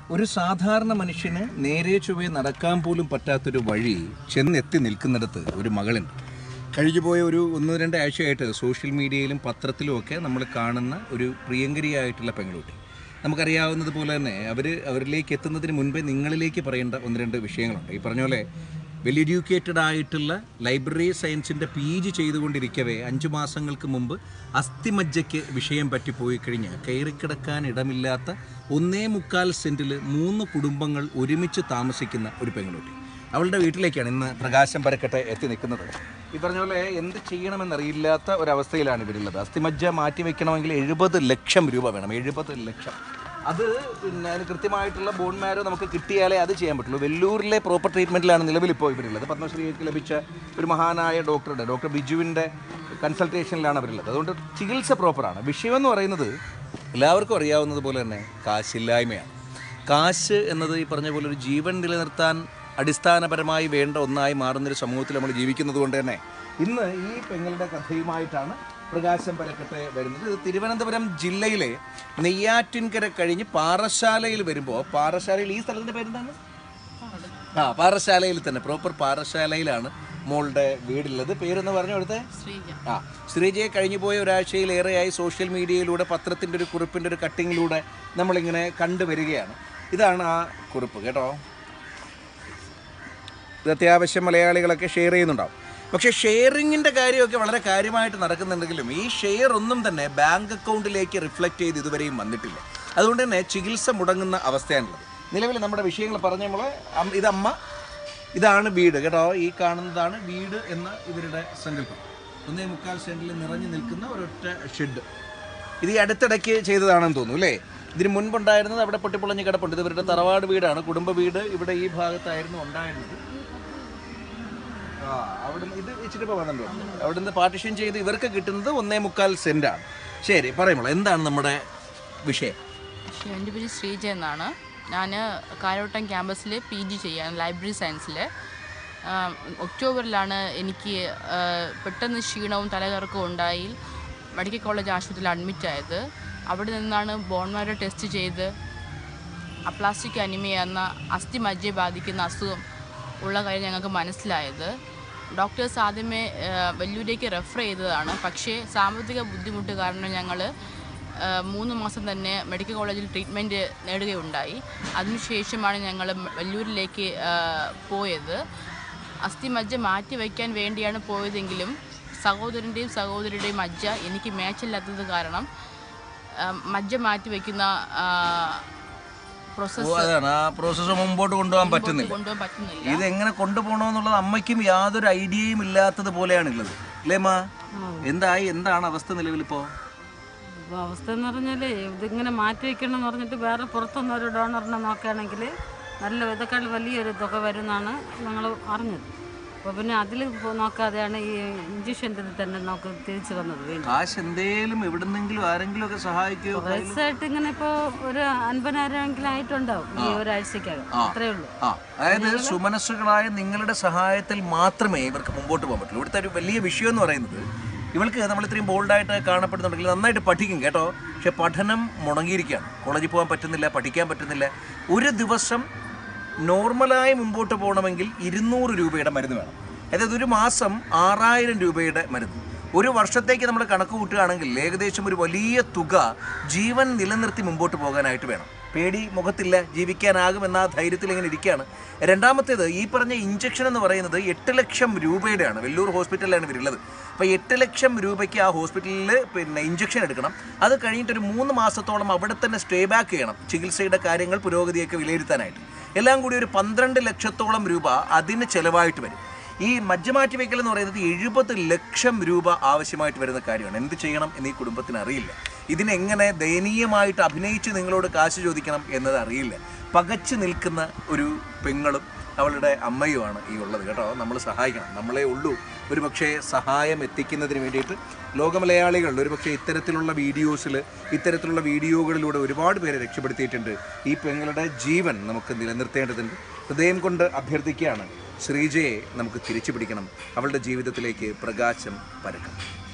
ഒരു സാധാരണ മനുഷ്യന് നേരെ ചൊവ്വേ നടക്കാൻ പോലും പറ്റാത്തൊരു വഴി ചെന്നെത്തി നിൽക്കുന്നിടത്ത് ഒരു മകളുണ്ട്. കഴിഞ്ഞുപോയ ഒരു 1-2 ആഴ്ചയായിട്ട് സോഷ്യൽ മീഡിയയിലും പത്രത്തിലും ഒക്കെ നമ്മൾ കാണുന്ന ഒരു പ്രിയങ്കരിയായിട്ടുള്ള പെൺകുട്ടി. നമുക്കറിയാവുന്നതുപോലെ തന്നെ അവരിലേക്ക് എത്തുന്നതിന് മുൻപേ നിങ്ങളിലേക്ക് പറയേണ്ട 1-2 വിഷയങ്ങളുണ്ട്. ഈ പറഞ്ഞ പോലെ വെൽ എഡ്യൂക്കേറ്റഡ് ആയിട്ടുള്ള ലൈബ്രറി സയൻസിൻ്റെ PG ചെയ്തുകൊണ്ടിരിക്കവേ 5 മാസങ്ങൾക്ക് മുമ്പ് അസ്ഥിമജ്ജയ്ക്ക് വിഷയം പറ്റിപ്പോയി കഴിഞ്ഞ് കയറിക്കിടക്കാൻ ഇടമില്ലാത്ത 1.25 സെൻറ്റിൽ 3 കുടുംബങ്ങൾ ഒരുമിച്ച് താമസിക്കുന്ന ഒരു പെൺകുട്ടി. അവളുടെ വീട്ടിലേക്കാണ് ഇന്ന് പ്രകാശം പരക്കട്ടെ എത്തി നിൽക്കുന്നത്. ഈ പറഞ്ഞ പോലെ എന്ത് ചെയ്യണമെന്നറിയില്ലാത്ത ഒരവസ്ഥയിലാണ് ഇവരുള്ളത്. അസ്ഥിമജ്ജ മാറ്റി വയ്ക്കണമെങ്കിൽ 70 ലക്ഷം രൂപ വേണം. 70 ലക്ഷം. അത് പിന്നെ അതിന് കൃത്യമായിട്ടുള്ള ബോൺ മാരോ നമുക്ക് കിട്ടിയാലേ അത് ചെയ്യാൻ പറ്റുള്ളൂ. വെല്ലൂരിലെ പ്രോപ്പർ ട്രീറ്റ്മെൻറ്റിലാണ് നിലവിലിപ്പോൾ ഇവരുള്ളത്. പത്മശ്രീക്ക് ലഭിച്ച ഒരു മഹാനായ ഡോക്ടർ ബിജുവിൻ്റെ കൺസൾട്ടേഷനിലാണ് അവരുള്ളത്. അതുകൊണ്ട് ചികിത്സ പ്രോപ്പറാണ്. വിഷയമെന്ന് പറയുന്നത് എല്ലാവർക്കും അറിയാവുന്നതുപോലെ തന്നെ കാശില്ലായ്മയാണ്. കാശ് എന്നത് ഈ പറഞ്ഞ പോലെ ഒരു ജീവൻ നിലനിർത്താൻ അടിസ്ഥാനപരമായി വേണ്ട ഒന്നായി മാറുന്നൊരു സമൂഹത്തിൽ നമ്മൾ ജീവിക്കുന്നത് കൊണ്ട് തന്നെ ഇന്ന് ഈ പെങ്ങളുടെ കഥയുമായിട്ടാണ് പ്രകാശം പരക്കട്ടെ വരുന്നത്. ഇത് തിരുവനന്തപുരം ജില്ലയിലെ നെയ്യാറ്റിൻകര കഴിഞ്ഞ് പാറശാലയിൽ വരുമ്പോൾ, പാറശാലയിൽ ഈ സ്ഥലത്തിൻ്റെ പേരെന്താണ്? പാറശാലയിൽ തന്നെ, പ്രോപ്പർ പാറശാലയിലാണ് മോളുടെ വീടുള്ളത്. പേരെന്ന് പറഞ്ഞു കൊടുത്തേ? ശ്രീജയെ കഴിഞ്ഞു പോയ ഒരാഴ്ചയിലേറെയായി സോഷ്യൽ മീഡിയയിലൂടെ പത്രത്തിൻ്റെ ഒരു കുറിപ്പിൻ്റെ ഒരു കട്ടിങ്ങിലൂടെ നമ്മളിങ്ങനെ കണ്ടുവരികയാണ്. ഇതാണ് ആ കുറിപ്പ് കേട്ടോ. ഇത് അത്യാവശ്യം മലയാളികളൊക്കെ ഷെയർ ചെയ്യുന്നുണ്ടാവും. പക്ഷേ ഷെയറിങ്ങിൻ്റെ കാര്യമൊക്കെ വളരെ കാര്യമായിട്ട് നടക്കുന്നുണ്ടെങ്കിലും ഈ ഷെയർ ഒന്നും തന്നെ ബാങ്ക് അക്കൗണ്ടിലേക്ക് റിഫ്ലക്റ്റ് ചെയ്ത് ഇതുവരെയും വന്നിട്ടില്ല. അതുകൊണ്ട് തന്നെ ചികിത്സ മുടങ്ങുന്ന അവസ്ഥയാണുള്ളത്. നിലവിൽ നമ്മുടെ വിഷയങ്ങൾ പറഞ്ഞ നമ്മൾ ഇതമ്മ, ഇതാണ് വീട് കേട്ടോ. ഈ കാണുന്നതാണ് വീട് എന്ന ഇവരുടെ സങ്കല്പം. 1.25 സെൻറ്റിൽ നിറഞ്ഞു നിൽക്കുന്ന ഒരൊറ്റ ഷെഡ്. ഇത് ഈ അടുത്തിടയ്ക്ക് ചെയ്തതാണെന്ന് തോന്നുന്നു അല്ലേ? ഇതിന് മുൻപുണ്ടായിരുന്നത് അവിടെ പൊട്ടിപ്പൊളഞ്ഞ് കിടപ്പുണ്ട്. ഇത് ഇവരുടെ തറവാട് വീടാണ്, കുടുംബ വീട്. ഇവിടെ ഈ ഭാഗത്തായിരുന്നു ഉണ്ടായിരുന്നത്. അവിടുന്ന് ഇത് ഇച്ചിരി പോകുന്നുണ്ടോ? അവിടുന്ന് പാർട്ടിഷൻ ചെയ്ത് ഇവർക്ക് കിട്ടുന്നത് 1.25 സെൻറ്റാണ്. ശരി, പറയുമ്പോൾ എന്താണ് നമ്മുടെ വിഷയം? എൻ്റെ പേര് ശ്രീജ എന്നാണ്. ഞാൻ കാരോട്ടം ക്യാമ്പസിൽ PG ചെയ്യാൻ ലൈബ്രറി സയൻസിൽ. ഒക്ടോബറിലാണ് എനിക്ക് പെട്ടെന്ന് ക്ഷീണവും തലകറക്കവും ഉണ്ടായി മെഡിക്കൽ കോളേജ് ആശുപത്രിയിൽ അഡ്മിറ്റായത്. അവിടെ നിന്നാണ് ബോൺ മാരോ ടെസ്റ്റ് ചെയ്ത് അപ്ലാസ്റ്റിക് അനിമിയ എന്ന അസ്ഥിമജ്ജയെ ബാധിക്കുന്ന അസുഖം ഉള്ള കാര്യം ഞങ്ങൾക്ക് മനസ്സിലായത്. ഡോക്ടേഴ്സ് ആദ്യമേ വെല്ലൂരേക്ക് റെഫർ ചെയ്തതാണ്. പക്ഷേ സാമ്പത്തിക ബുദ്ധിമുട്ട് കാരണം ഞങ്ങൾ 3 മാസം തന്നെ മെഡിക്കൽ കോളേജിൽ ട്രീറ്റ്മെൻറ്റ് നേടുകയുണ്ടായി. അതിനുശേഷമാണ് ഞങ്ങൾ വെല്ലൂരിലേക്ക് പോയത്. അസ്ഥിമജ്ജ മാറ്റി വയ്ക്കാൻ വേണ്ടിയാണ് പോയതെങ്കിലും സഹോദരൻ്റെയും മജ്ജ എനിക്ക് മാച്ചില്ലാത്തത് കാരണം മജ്ജ മാറ്റി വയ്ക്കുന്ന പ്രോസസ്സ് മുമ്പോട്ട് കൊണ്ടുപോകാൻ പറ്റുന്നില്ല. ഇത് എങ്ങനെ കൊണ്ടുപോകണമെന്നുള്ളത് അമ്മയ്ക്കും യാതൊരു ഐഡിയയും ഇല്ലാത്തത് പോലെയാണുള്ളത് അല്ലേ അമ്മ? എന്താണ് അവസ്ഥ നിലവിലിപ്പോൾ? അവസ്ഥ എന്ന് പറഞ്ഞാൽ ഇതിങ്ങനെ മാറ്റി വയ്ക്കണം എന്ന് പറഞ്ഞിട്ട് വേറെ പുറത്തുനിന്ന് ഒരു ഡോണറിനെ നോക്കുകയാണെങ്കിൽ ഇതൊക്കെ വലിയൊരു തുക വരുമെന്നാണ് ഞങ്ങൾ അറിഞ്ഞത്. അപ്പോൾ പിന്നെ അതിൽ നോക്കാതെയാണ് ഈ ഇഞ്ചക്ഷൻ്റെ തന്നെ നമുക്ക് തിരിച്ചു വന്നത്. കാശ് എന്തേലും എവിടുന്നെങ്കിലും ആരെങ്കിലും ഒക്കെ സഹായിക്കുമോ? പൈസയായിട്ട് ഇങ്ങനെ ഇപ്പോൾ ഒരു 50,000 ആയിട്ടുണ്ടാവും ഈ ഒരാഴ്ചക്കകം. അത്രേ ഉള്ളൂ. അതായത് സുമനസ്സുകളായ നിങ്ങളുടെ സഹായത്തിൽ മാത്രമേ ഇവർക്ക് മുമ്പോട്ട് പോകാൻ പറ്റുള്ളൂ. ഇവിടുത്തെ ഒരു വലിയ വിഷയം എന്ന് പറയുന്നത് ഇവൾക്ക് നമ്മൾ ഇത്രയും ബോൾഡായിട്ട് കാണപ്പെടുന്നുണ്ടെങ്കിൽ നന്നായിട്ട് പഠിക്കും കേട്ടോ. പക്ഷെ പഠനം മുടങ്ങിയിരിക്കുകയാണ്. കോളേജിൽ പോകാൻ പറ്റുന്നില്ല, പഠിക്കാൻ പറ്റുന്നില്ല. ഒരു ദിവസം നോർമലായി മുമ്പോട്ട് പോകണമെങ്കിൽ 200 രൂപയുടെ മരുന്ന് വേണം. അതായത് ഒരു മാസം 6000 രൂപയുടെ മരുന്ന്. ഒരു വർഷത്തേക്ക് നമ്മൾ കണക്ക് കൂട്ടുകയാണെങ്കിൽ ഏകദേശം ഒരു വലിയ തുക ജീവൻ നിലനിർത്തി മുമ്പോട്ട് പോകാനായിട്ട് വേണം. പേടി മുഖത്തില്ല, ജീവിക്കാനാകുമെന്ന ധൈര്യത്തിൽ ഇങ്ങനെ ഇരിക്കുകയാണ്. രണ്ടാമത്തേത് ഈ പറഞ്ഞ ഇഞ്ചക്ഷൻ എന്ന് പറയുന്നത് 8 ലക്ഷം രൂപയുടെയാണ്. വെല്ലൂർ ഹോസ്പിറ്റലിലാണ് ഇവരുള്ളത്. അപ്പോൾ 8 ലക്ഷം രൂപയ്ക്ക് ആ ഹോസ്പിറ്റലിൽ ഇഞ്ചക്ഷൻ എടുക്കണം. അത് കഴിഞ്ഞിട്ടൊരു 3 മാസത്തോളം അവിടെ തന്നെ സ്റ്റേ ബാക്ക് ചെയ്യണം, ചികിത്സയുടെ കാര്യങ്ങൾ പുരോഗതിയൊക്കെ വിലയിരുത്താനായിട്ട്. എല്ലാം കൂടി ഒരു 12 ലക്ഷത്തോളം രൂപ അതിന് ചിലവായിട്ട് വരും. ഈ മജ്ജ മാറ്റി വയ്ക്കൽ എന്ന് പറയുന്നത് 70 ലക്ഷം രൂപ ആവശ്യമായിട്ട് വരുന്ന കാര്യമാണ്. എന്ത് ചെയ്യണം എന്ന് ഈ കുടുംബത്തിന് അറിയില്ല. ഇതിനെങ്ങനെ ദയനീയമായിട്ട് അഭിനയിച്ച് നിങ്ങളോട് കാശ് ചോദിക്കണം എന്നത് അറിയില്ല. പകച്ചു നിൽക്കുന്ന ഒരു പെങ്ങളും അവളുടെ അമ്മയുമാണ് ഈ ഉള്ളത് കേട്ടോ. നമ്മൾ സഹായിക്കണം, നമ്മളെ ഉള്ളൂ ഒരു പക്ഷേ സഹായം എത്തിക്കുന്നതിന് വേണ്ടിയിട്ട്. ലോകമലയാളികൾ ഒരു പക്ഷേ ഇത്തരത്തിലുള്ള വീഡിയോകളിലൂടെ ഒരുപാട് പേരെ രക്ഷപ്പെടുത്തിയിട്ടുണ്ട്. ഈ പെങ്ങളുടെ ജീവൻ നമുക്ക് നിലനിർത്തേണ്ടതുണ്ട്. ഹൃദയം കൊണ്ട് അഭ്യർത്ഥിക്കുകയാണ്, ശ്രീജയെ നമുക്ക് തിരിച്ചു പിടിക്കണം. അവളുടെ ജീവിതത്തിലേക്ക് പ്രകാശം പരക്കണം.